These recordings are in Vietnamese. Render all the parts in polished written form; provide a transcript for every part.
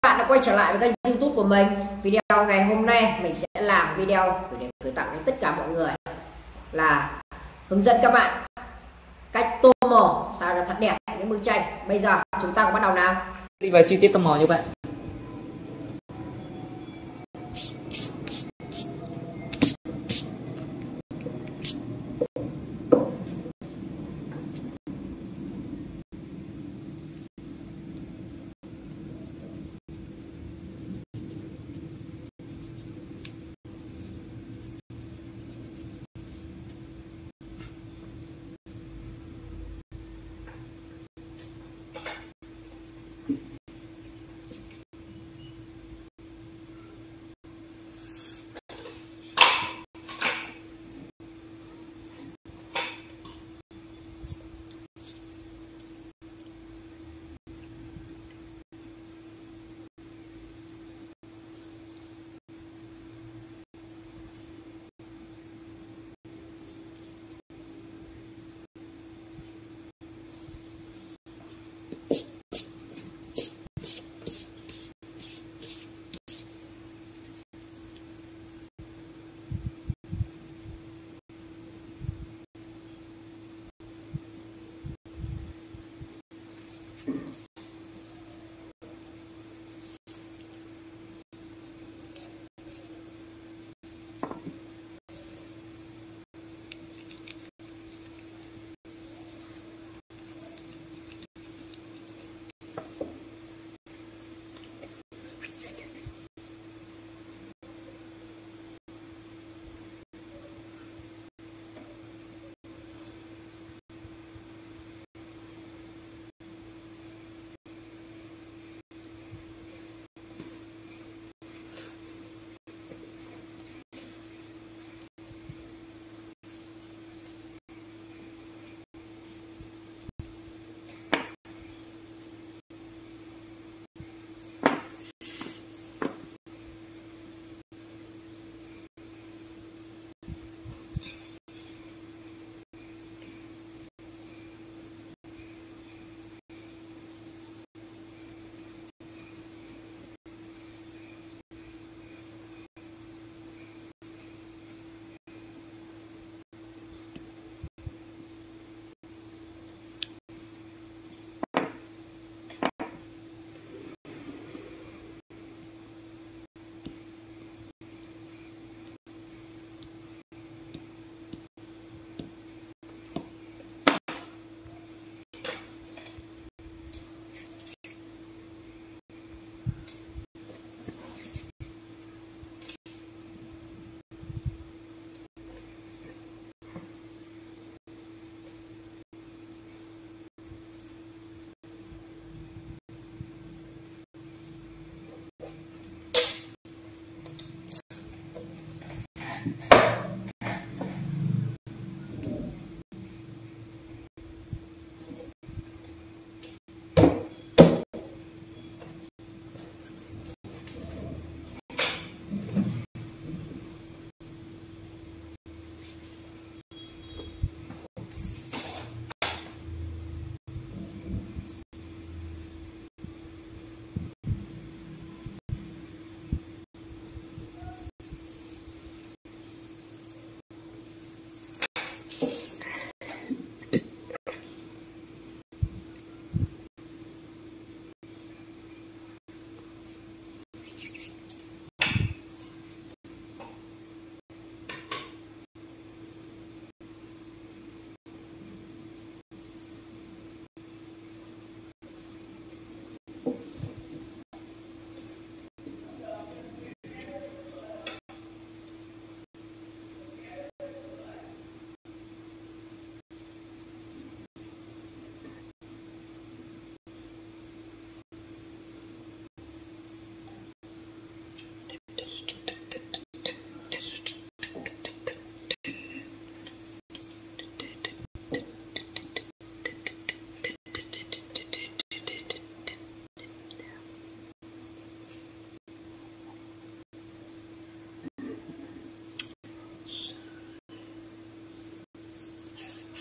bạn đã quay trở lại với kênh YouTube của mình. Video ngày hôm nay mình sẽ làm video để gửi tặng đến tất cả mọi người là hướng dẫn các bạn cách tô màu sao cho thật đẹp những bức tranh. Bây giờ chúng ta cùng bắt đầu nào. Đi vào chi tiết tô màu như vậy.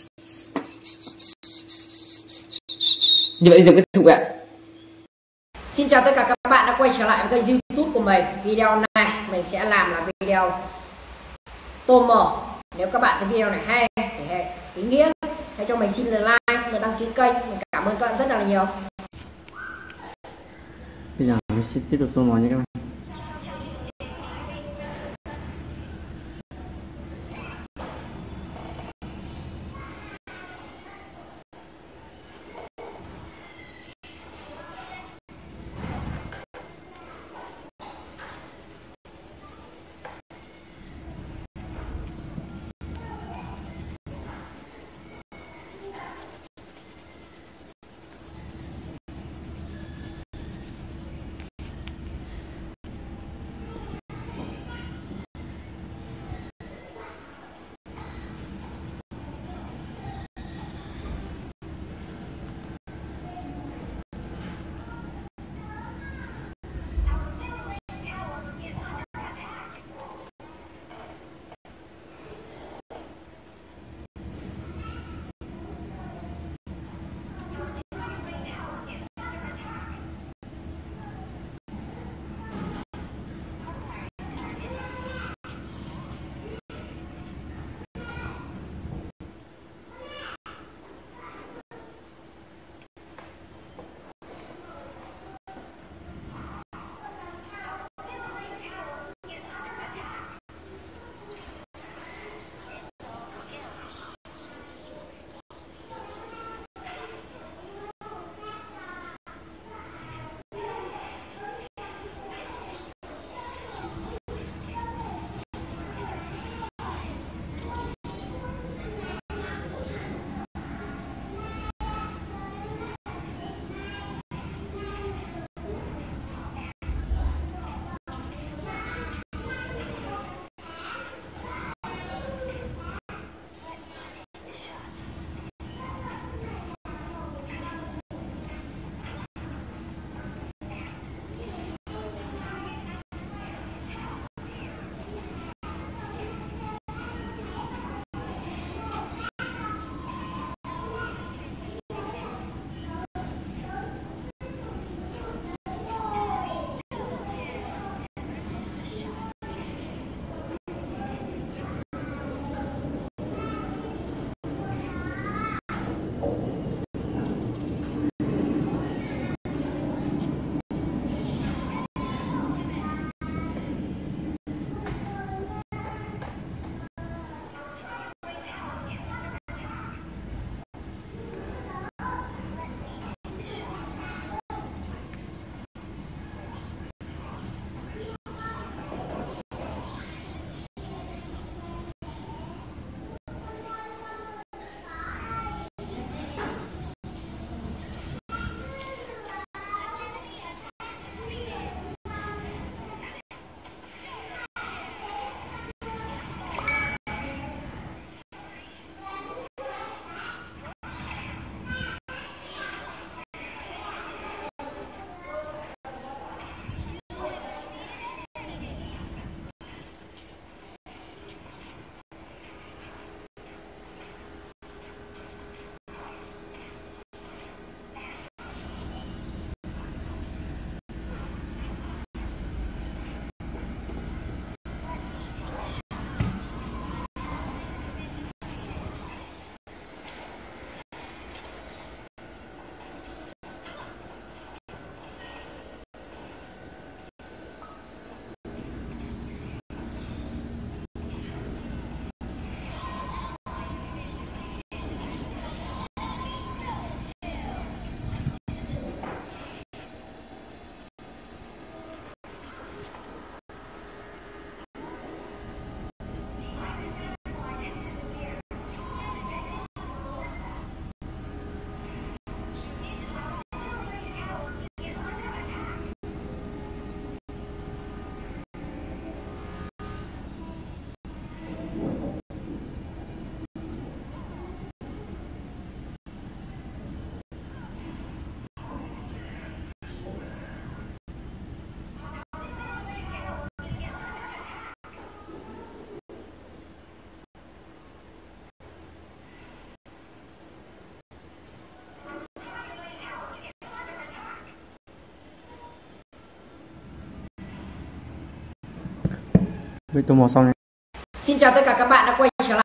Như vậy thì tiếp tục ạ. Xin chào tất cả các bạn đã quay trở lại với kênh YouTube của mình. Video này mình sẽ làm là video tô mỏ. Nếu các bạn thấy video này hay thì ý nghĩa, hãy cho mình xin like và đăng ký kênh. Mình cảm ơn các bạn rất là nhiều. Bây giờ mình sẽ tiếp tục tô mỏ nha các bạn. Với tô màu xong nha. Xin chào tất cả các bạn đã quay